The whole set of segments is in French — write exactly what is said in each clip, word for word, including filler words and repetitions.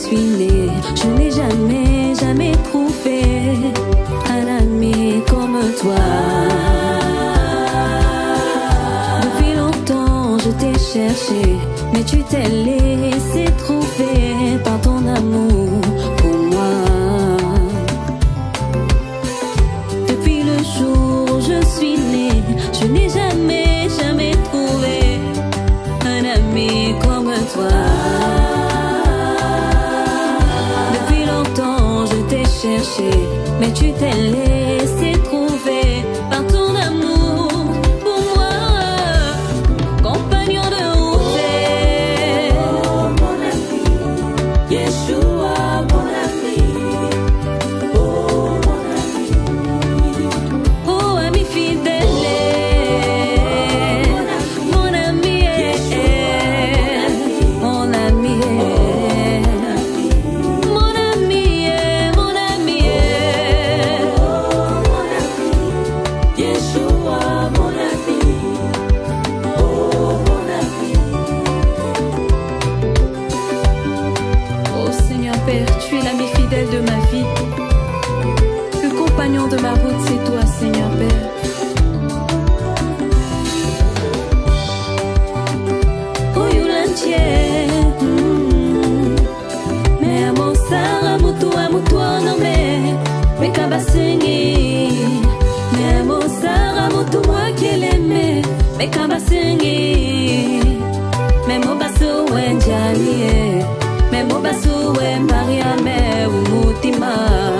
suis née, je n'ai jamais, jamais trouvé un ami comme toi. Depuis longtemps je t'ai cherché, mais tu t'es laissé trouver par ton amour pour moi. Depuis le jour où je suis née, je n'ai jamais, jamais trouvé un ami comme toi. Depuis longtemps je t'ai cherché, mais tu t'es laissé trouver par ton amour pour moi. Compagnon de route, Oh mon ami, Yeshua mon ami, oh mon ami, oh ami fidèle, mon ami, mon ami, mon ami, mon ami, Yeshua mon ami, oh mon ami. Oh Seigneur Père, tu es l'ami fidèle de ma vie. Le compagnon de ma route, c'est toi, Seigneur Père. Oh Yulantier, mais à mon sara mutu à mutu no me me kabasengi, mais à mon sara mutu moi qui l'aimais me kabasengi, mais mon basso wenjani, mais mon basso wen Maria me umutima.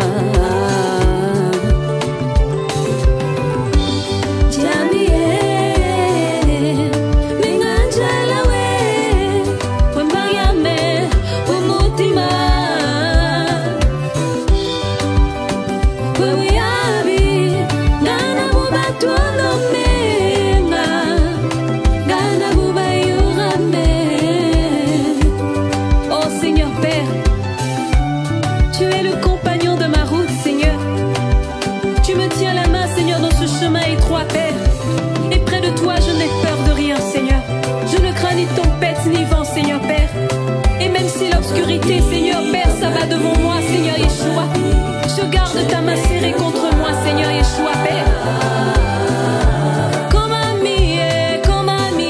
Et près de toi je n'ai peur de rien, Seigneur. Je ne crains ni tempête ni vent, Seigneur Père. Et même si l'obscurité, Seigneur Père, ça va devant moi, Seigneur Yeshua, je garde ta main serrée contre moi, Seigneur Yeshua Père. Comme ami, comme ami,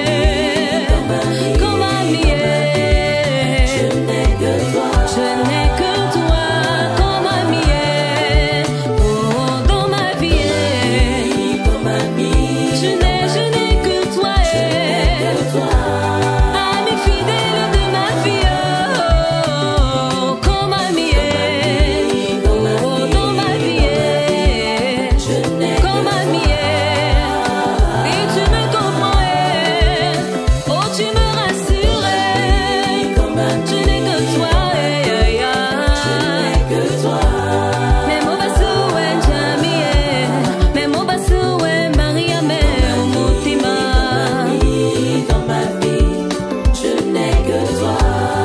comme ami, Je n'ai que toi, je n'ai que toi comme ami. Oh, dans ma vie, comme ami, je n'ai, je n'ai que toi, que toi, ami fidèle de ma vie, oh, comme ami, oh, dans ma vie, je n'ai comme ami, et tu me comprends, oh, tu me rassures, comme ami, je n'ai que toi, que toi, mais mon basso est jamais, mais mon basso est Maria, mais umutima. dans ma vie, je n'ai que toi.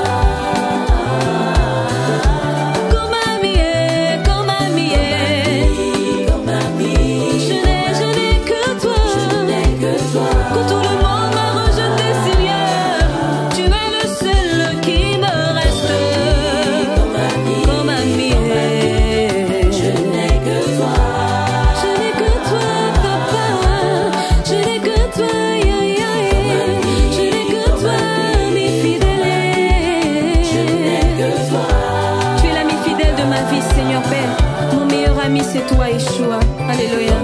Comme ami, comme ami, Comme ami, je n'ai, je n'ai que toi. je n'ai que toi. Quand tout le monde m'a rejeté, Seigneur, tu es le seul qui me reste. Comme ami, Comme ami, je n'ai que toi. je n'ai que toi, papa. Je n'ai que toi, ya, ya, ya. Je n'ai que toi, ami fidèle. Je n'ai que toi. Tu es l'ami fidèle de ma vie, Seigneur Père. Mon meilleur ami, c'est toi, Yeshua. Alléluia.